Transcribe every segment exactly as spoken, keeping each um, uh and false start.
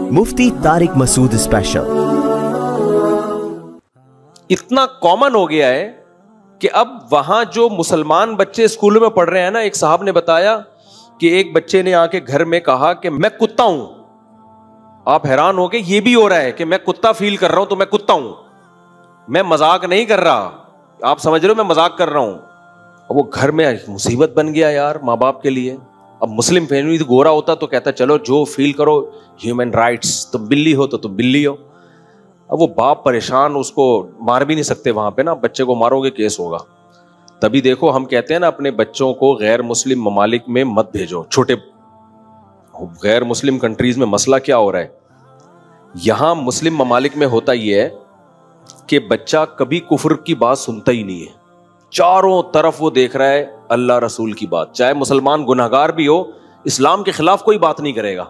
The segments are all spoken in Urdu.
मुफ्ती तारिक मसूद स्पेशल। इतना कॉमन हो गया है कि अब वहां जो मुसलमान बच्चे स्कूलों में पढ़ रहे हैं ना, एक साहब ने बताया कि एक बच्चे ने आके घर में कहा कि मैं कुत्ता हूं। आप हैरान हो गए, ये भी हो रहा है कि मैं कुत्ता फील कर रहा हूं तो मैं कुत्ता हूं, मैं मजाक नहीं कर रहा, आप समझ रहे हो मैं मजाक कर रहा हूं। अब वो घर में मुसीबत बन गया यार माँ बाप के लिए। अब मुस्लिम फैमिली गोरा होता तो कहता चलो जो फील करो, ह्यूमन राइट्स, तुम बिल्ली हो तो तुम बिल्ली हो। अब वो बाप परेशान, उसको मार भी नहीं सकते वहां पे ना, बच्चे को मारोगे केस होगा। तभी देखो हम कहते हैं ना अपने बच्चों को गैर मुस्लिम ममालिक में मत भेजो। छोटे गैर मुस्लिम कंट्रीज में मसला क्या हो रहा है, यहां मुस्लिम ममालिक में होता यह है कि बच्चा कभी कुफ्र की बात सुनता ही नहीं है, चारों तरफ वो देख रहा है अल्लाह रसूल की बात। चाहे मुसलमान गुनाहगार भी हो, इस्लाम के खिलाफ कोई बात नहीं करेगा,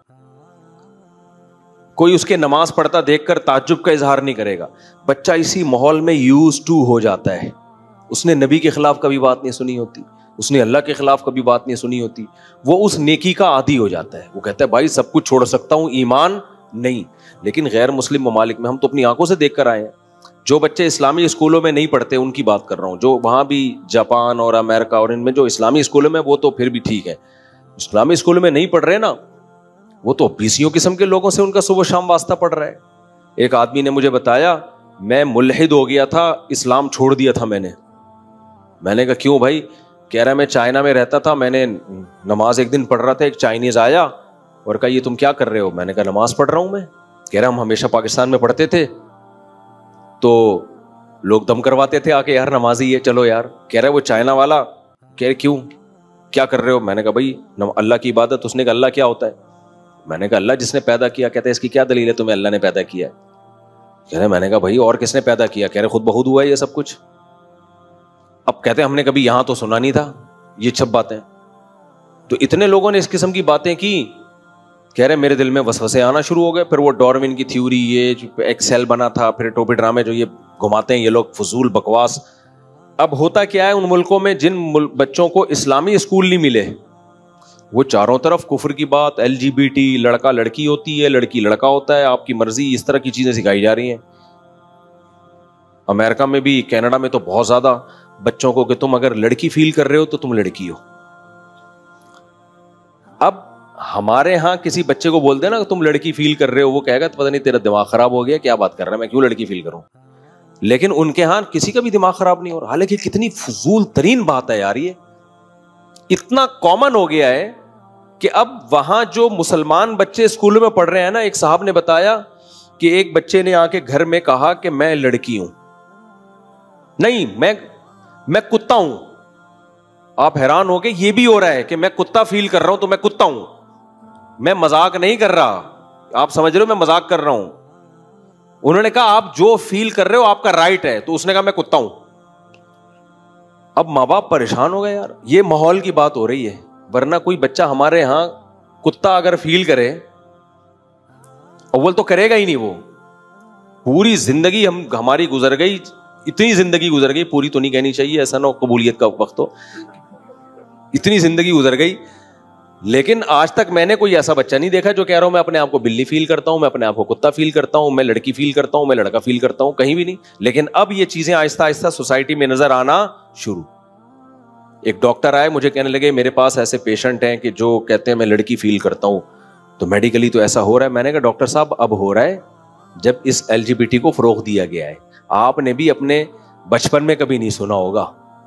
कोई उसके नमाज पढ़ता देखकर ताज्जुब का इजहार नहीं करेगा। बच्चा इसी माहौल में यूज टू हो जाता है। उसने नबी के खिलाफ कभी बात नहीं सुनी होती, उसने अल्लाह के खिलाफ कभी बात नहीं सुनी होती, वो उस नेकी का आदी हो जाता है। वो कहता है भाई सब कुछ छोड़ सकता हूं, ईमान नहीं। लेकिन गैर मुस्लिम ममालिक में हम तो अपनी आंखों से देख कर आए हैं, जो बच्चे इस्लामी स्कूलों में नहीं पढ़ते उनकी बात कर रहा हूं, जो वहां भी जापान और अमेरिका और इनमें जो इस्लामी स्कूलों में, वो तो फिर भी ठीक है। इस्लामी स्कूलों में नहीं पढ़ रहे ना, वो तो बीसियों किस्म के लोगों से उनका सुबह शाम वास्ता पड़ रहा है। एक आदमी ने मुझे बताया मैं मुल्हिद हो गया था, इस्लाम छोड़ दिया था मैंने। मैंने कहा क्यों भाई? कह रहा मैं चाइना में रहता था, मैंने नमाज एक दिन पढ़ रहा था, एक चाइनीज आया और कहा ये तुम क्या कर रहे हो? मैंने कहा नमाज पढ़ रहा हूं मैं। कह रहा हम हमेशा पाकिस्तान में पढ़ते थे तो लोग दम करवाते थे आके, यार नमाजी है चलो यार। कह रहा वो चाइना वाला, कह रहे क्यों क्या कर रहे हो? मैंने कहा भाई अल्लाह की इबादत। उसने कहा अल्लाह क्या होता है? मैंने कहा अल्लाह जिसने पैदा किया। कहते हैं इसकी क्या दलील है तुम्हें अल्लाह ने पैदा किया है? कह रहे मैंने कहा भाई और किसने पैदा किया? कह रहे खुद बहुत हुआ है ये सब कुछ। अब कहते हैं हमने कभी यहां तो सुना नहीं था ये सब बातें। तो इतने लोगों ने इस किस्म की बातें की, कह रहे मेरे दिल में वसवसे आना शुरू हो गए। फिर वो डार्विन की थ्योरी, ये एक सेल बना था, फिर टोपी ड्रामे जो ये घुमाते हैं ये लोग, फजूल बकवास। अब होता क्या है उन मुल्कों में जिन बच्चों को इस्लामी स्कूल नहीं मिले, वो चारों तरफ कुफ्र की बात, एल जी बी टी, लड़का लड़की होती है, लड़की लड़का होता है, आपकी मर्जी, इस तरह की चीजें सिखाई जा रही हैं। अमेरिका में भी, कनाडा में तो बहुत ज्यादा बच्चों को कि तुम अगर लड़की फील कर रहे हो तो तुम लड़की हो। अब हमारे यहां किसी बच्चे को बोल देना तुम लड़की फील कर रहे हो, वो कहेगा तो पता नहीं तेरा दिमाग खराब हो गया, क्या बात कर रहा है, मैं क्यों लड़की फील करूं। लेकिन उनके यहां किसी का भी दिमाग खराब नहीं हो रहा। हालांकि कितनी फजूल तरीन बात है यार, ये इतना कॉमन हो गया है कि अब वहां जो मुसलमान बच्चे स्कूलों में पढ़ रहे हैं ना, एक साहब ने बताया कि एक बच्चे ने आके घर में कहा कि मैं लड़की हूं, नहीं मैं मैं कुत्ता हूं। आप हैरान हो गए, ये भी हो रहा है कि मैं कुत्ता फील कर रहा हूं तो मैं कुत्ता हूं, मैं मजाक नहीं कर रहा, आप समझ रहे हो मैं मजाक कर रहा हूं। उन्होंने कहा आप जो फील कर रहे हो आपका राइट है, तो उसने कहा मैं कुत्ता हूं। अब माँ बाप परेशान हो गए यार, ये माहौल की बात हो रही है। वरना कोई बच्चा हमारे यहां कुत्ता अगर फील करे, अव्वल तो करेगा ही नहीं, वो पूरी जिंदगी हम हमारी गुजर गई, इतनी जिंदगी गुजर गई, पूरी तो नहीं कहनी चाहिए, ऐसा ना कबूलियत का वक्त हो, इतनी जिंदगी गुजर गई, लेकिन आज तक मैंने कोई ऐसा बच्चा नहीं देखा जो कह रहा हूं मैं अपने आप को बिल्ली फील करता हूं, मैं अपने आप को कुत्ता फील करता हूं, मैं लड़की फील करता हूं, मैं लड़का फील करता हूं, कहीं भी नहीं। लेकिन अब ये चीजें आहिस्ता आहिस्ता सोसाइटी में नजर आना शुरू। एक डॉक्टर आए, मुझे कहने लगे मेरे पास ऐसे पेशेंट हैं कि जो कहते हैं मैं लड़की फील करता हूं, तो मेडिकली तो ऐसा हो रहा है। मैंने कहा डॉक्टर साहब अब हो रहा है जब इस एल जी बी टी को फरोग दिया गया है। आपने भी अपने बचपन में कभी नहीं सुना होगा,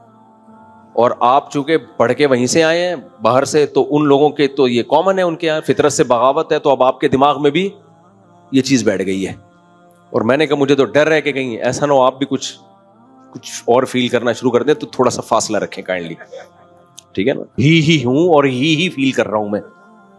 और आप चूंकि पढ़ के वहीं से आए हैं बाहर से, तो उन लोगों के तो ये कॉमन है, उनके यहाँ फितरत से बगावत है, तो अब आपके दिमाग में भी ये चीज बैठ गई है। और मैंने कहा मुझे तो डर है कि कहीं ऐसा ना हो आप भी कुछ कुछ और फील करना शुरू कर दें, तो थोड़ा सा फासला रखें काइंडली, ठीक है ना। ही ही हूं और ही ही फील कर रहा हूं मैं,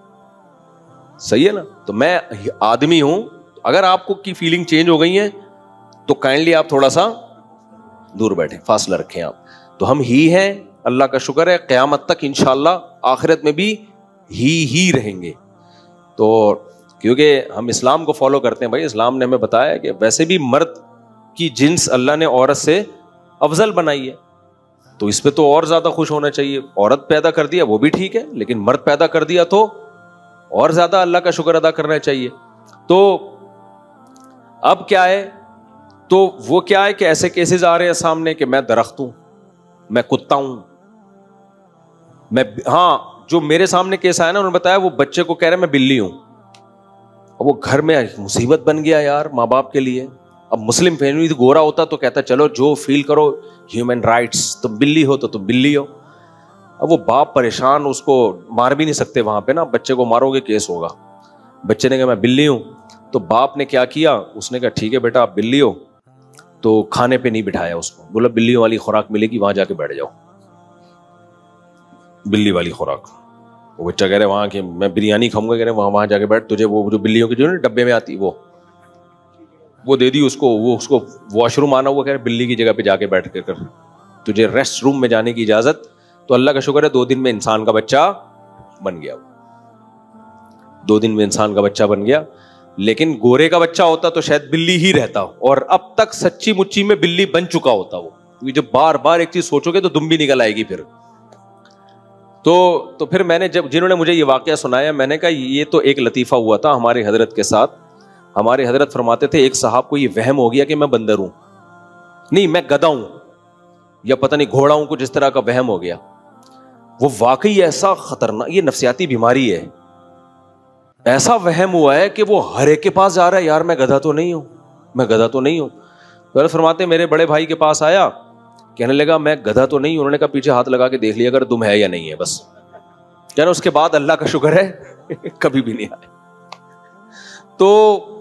सही है ना। तो मैं आदमी हूं, अगर आपको की फीलिंग चेंज हो गई है तो काइंडली आप थोड़ा सा दूर बैठे, फासला रखें आप। तो हम ही हैं, अल्लाह का शुक्र है, क़यामत तक इंशाअल्लाह आखिरत में भी ही ही रहेंगे। तो क्योंकि हम इस्लाम को फॉलो करते हैं भाई, इस्लाम ने हमें बताया कि वैसे भी मर्द की जिन्स अल्लाह ने औरत से अफजल बनाई है, तो इस पे तो और ज्यादा खुश होना चाहिए। औरत पैदा कर दिया वो भी ठीक है, लेकिन मर्द पैदा कर दिया तो और ज्यादा अल्लाह का शुक्र अदा करना चाहिए। تو اب کیا ہے, تو وہ کیا ہے کہ ایسے کیسز آ رہے ہیں سامنے کہ میں درخت ہوں, میں کتا ہوں, میں ہاں جو میرے سامنے کیس آیا نا, انہوں نے بتایا وہ بچے کو کہہ رہے میں بلی ہوں. وہ گھر میں مصیبت بن گیا یار ماں باپ کے لیے. اب مسلم فیملی گورا ہوتا تو کہتا چلو جو فیل کرو, ہیومن رائٹس, تم بلی ہو تو تم بلی ہو. اب وہ باپ پریشان, اس کو مار بھی نہیں سکتے وہاں پہ نا, بچے کو مارو گے کیس ہوگا. بچے نے کہا میں بلی ہوں, تو باپ نے کیا کیا, اس نے کہا ٹھیک ہے بیٹا آپ بلی ہو, تو کھانے پہ نہیں بٹھایا اس کو, بولا بلیوں والی خوراک ملے گی وہاں جا کے بیٹھ جاؤ, بلی والی خوراک. وہ بچہ کہہ رہے وہاں کہ میں بریانی کھاؤں گا, کہہ رہے وہاں وہاں جا کے بیٹھ, تجھے وہ جو بلیوں کی جو نا ڈبے میں آتی وہ وہ دے دی اس کو. وہ اس کو واش روم آنا ہوا, کہہ رہے بلی کی جگہ پہ جا کے بیٹھ کے کر, تجھے ریسٹ روم میں جانے کی اجازت. تو اللہ کا شکر ہے دو دن میں انسان کا بچہ بن گیا, دو دن میں انسان کا بچہ بن گیا. لیکن گورے کا بچہ ہوتا تو شاید بلی ہی رہتا, اور اب تک سچی مچی میں بلی بن چکا ہوتا وہ, کیونکہ جب بار بار ایک چیز سوچو گے تو دم بھی نکل آئے گی پھر. تو تو پھر میں نے جب جنہوں نے مجھے یہ واقعہ سنایا, میں نے کہا یہ تو ایک لطیفہ ہوا تھا ہمارے حضرت کے ساتھ. ہمارے حضرت فرماتے تھے ایک صاحب کو یہ وہم ہو گیا کہ میں بندر ہوں, نہیں میں گدھا ہوں یا پتہ نہیں گھوڑا ہوں, کچھ اس طرح کا وہم ہو گیا. وہ واقعی ایسا خطرناک, یہ نفسیاتی بیماری ہے, ایسا وہم ہوا ہے کہ وہ ہر ایک کے پاس جا رہا ہے, یار میں گدھا تو نہیں ہوں, میں گدھا تو نہیں ہوں. تو فرماتے میرے بڑے بھائی کے پاس آیا, کہنے لگا میں گدھا تو نہیں ہوں. انہوں نے کہا پیچھے ہاتھ لگا کے دیکھ لیا اگر دم ہے یا نہیں ہے, بس. کہنا اس کے بعد اللہ کا شکر ہے کبھی بھی نہیں آئے. تو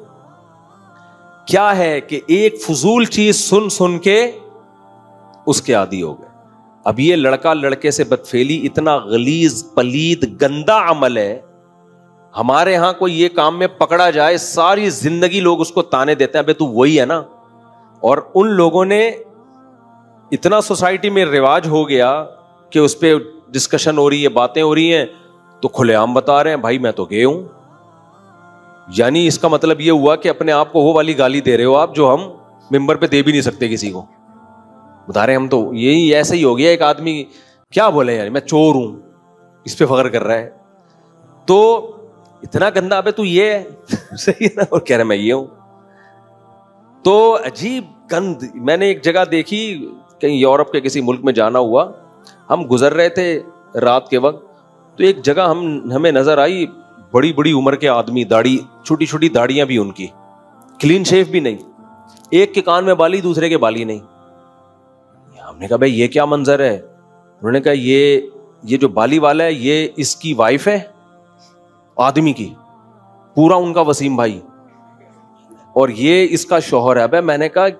کیا ہے کہ ایک فضول چیز سن سن کے اس کے عادی ہو گئے. اب یہ لڑکا لڑکے سے بدفعلی اتنا غلیظ پلید گندا عمل ہے, ہمارے ہاں کوئی یہ کام میں پکڑا جائے ساری زندگی لوگ اس کو تانے دیتے ہیں, ابے تو وہی ہے نا. اور ان لوگوں نے اتنا سوسائٹی میں رواج ہو گیا کہ اس پہ ڈسکشن ہو رہی ہے, باتیں ہو رہی ہیں, تو کھلے عام بتا رہے ہیں بھائی میں تو گئے ہوں. یعنی اس کا مطلب یہ ہوا کہ اپنے آپ کو وہ والی گالی دے رہے ہو آپ جو ہم ممبر پہ دے بھی نہیں سکتے کسی کو. بتا رہے ہم تو یہی ایسا ہی ہو گیا. ایک آدمی کیا بولے یعنی میں چور ہوں, اس پہ فخر کر رہا ہے. تو اتنا گندا, ابے تو یہ ہے صحیح ہے نا, اور کہہ رہے میں یہ ہوں. تو عجیب گند. میں نے ایک جگہ دیکھی, کہیں یورپ کے کسی ملک میں جانا ہوا, ہم گزر رہے تھے رات کے وقت, تو ایک جگہ ہم ہمیں نظر آئی بڑی بڑی عمر کے آدمی, داڑھی چھوٹی چھوٹی داڑیاں بھی ان کی, کلین شیف بھی نہیں, ایک کے کان میں بالی دوسرے کے بالی نہیں. ہم نے کہا بھائی یہ کیا منظر ہے؟ انہوں نے کہا یہ یہ جو بالی والا ہے یہ اس کی وائف ہے آدمی کی, پورا ان کا وسیم بھائی, اور یہ اس کا شوہر ہے. ابے میں نے کہا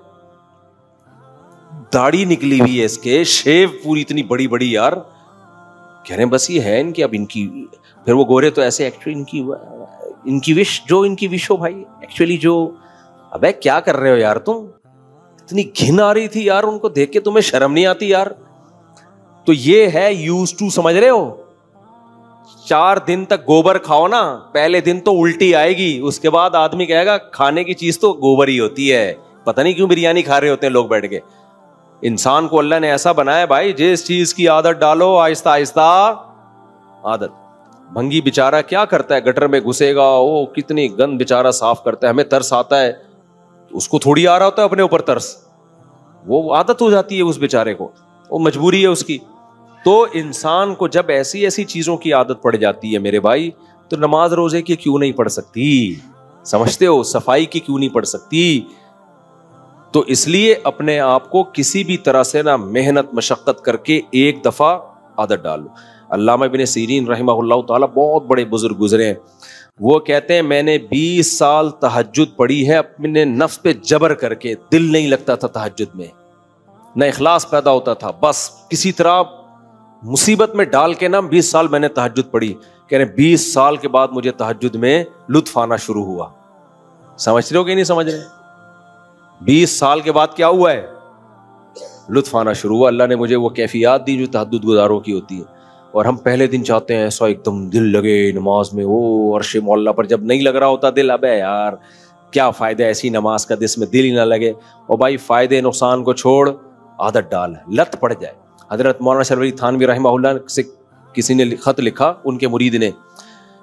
داڑھی نکلی ہوئی ہے اس کے, شیو پوری اتنی بڑی بڑی یار. کہہ رہے ہیں بس یہ ہے ان کی, اب ان کی پھر وہ گورے تو ایسے ایکچولی ان کی ان کی وش جو ان کی وش ہو بھائی ایکچولی جو. ابے کیا کر رہے ہو یار تم, اتنی گھن آ رہی تھی یار ان کو دیکھ کے, تمہیں شرم نہیں آتی یار؟ تو یہ ہے یوز ٹو, سمجھ رہے ہو؟ چار دن تک گوبر کھاؤ نا, پہلے دن تو الٹی آئے گی, اس کے بعد آدمی کہے گا کھانے کی چیز تو گوبر ہی ہوتی ہے. پتہ نہیں کیوں بریانی کھا رہے ہوتے ہیں لوگ بیٹھ کے. انسان کو اللہ نے ایسا بنایا بھائی, جس چیز کی عادت ڈالو آہستہ آہستہ عادت. بھنگی بیچارہ کیا کرتا ہے, گٹر میں گھسے گا, وہ کتنی گند بیچارہ صاف کرتا ہے, ہمیں ترس آتا ہے, اس کو تھوڑی آ رہا ہوتا ہے اپنے اوپر ترس, وہ عادت ہو جاتی ہے اس بیچارے کو, وہ مجبوری ہے اس کی. تو انسان کو جب ایسی ایسی چیزوں کی عادت پڑ جاتی ہے میرے بھائی, تو نماز روزے کی کیوں نہیں پڑھ سکتی؟ سمجھتے ہو؟ صفائی کی کیوں نہیں پڑھ سکتی؟ تو اس لیے اپنے آپ کو کسی بھی طرح سے نہ محنت مشقت کر کے ایک دفعہ عادت ڈالو. علامہ ابن سیرین رحمہ اللہ تعالیٰ بہت بڑے بزرگ گزرے ہیں, وہ کہتے ہیں میں نے بیس سال تہجد پڑھی ہے اپنے نفس پہ جبر کر کے, دل نہیں لگتا تھا تہجد میں, نہ اخلاص پیدا ہوتا تھا, بس کسی طرح مصیبت میں ڈال کے نا بیس سال میں نے تہجد پڑھی. کہہ رہے بیس سال کے بعد مجھے تہجد میں لطف آنا شروع ہوا. سمجھ رہے ہو کہ نہیں سمجھ رہے؟ بیس سال کے بعد کیا ہوا ہے؟ لطف آنا شروع ہوا. اللہ نے مجھے وہ کیفیات دی جو تہجد گزاروں کی ہوتی ہے. اور ہم پہلے دن چاہتے ہیں ایسا ایک دم دل لگے نماز میں, وہ عرش مولا پر, جب نہیں لگ رہا ہوتا دل, ابے یار کیا فائدہ ایسی نماز کا جس میں دل ہی نہ لگے. اور بھائی فائدے نقصان کو چھوڑ, عادت ڈال, لت پڑ جائے. حضرت مولانا شرف علی تھانوی رحمہ اللہ سے کسی نے خط لکھا, ان کے مرید نے,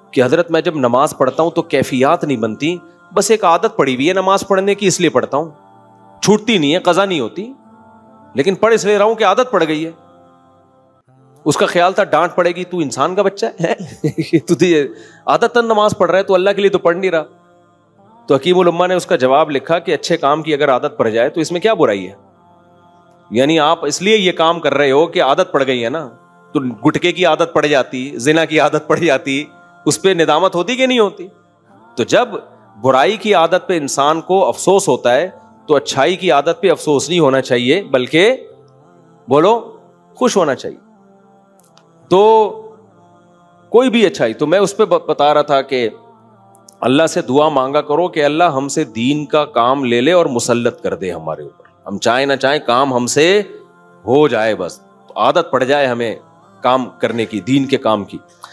کہ حضرت میں جب نماز پڑھتا ہوں تو کیفیات نہیں بنتی, بس ایک عادت پڑی ہوئی ہے نماز پڑھنے کی, اس لیے پڑھتا ہوں, چھوٹتی نہیں ہے, قضا نہیں ہوتی, لیکن پڑھ اس لیے رہا ہوں کہ عادت پڑ گئی ہے. اس کا خیال تھا ڈانٹ پڑے گی, تو انسان کا بچہ ہے, تو عادتاً نماز پڑھ رہا ہے, تو اللہ کے لیے تو پڑھ نہیں رہا. تو حکیم الامہ نے اس کا جواب لکھا کہ اچھے کام کی اگر عادت پڑ جائے تو اس میں کیا برائی ہے, یعنی آپ اس لیے یہ کام کر رہے ہو کہ عادت پڑ گئی ہے نا, تو گٹکے کی عادت پڑ جاتی, زنا کی عادت پڑ جاتی, اس پہ ندامت ہوتی کہ نہیں ہوتی؟ تو جب برائی کی عادت پہ انسان کو افسوس ہوتا ہے تو اچھائی کی عادت پہ افسوس نہیں ہونا چاہیے, بلکہ بولو خوش ہونا چاہیے. تو کوئی بھی اچھائی, تو میں اس پہ بتا رہا تھا کہ اللہ سے دعا مانگا کرو کہ اللہ ہم سے دین کا کام لے لے اور مسلط کر دے ہمارے اوپر, ہم چاہیں نہ چاہیں کام ہم سے ہو جائے, بس عادت پڑ جائے ہمیں کام کرنے کی, دین کے کام کی.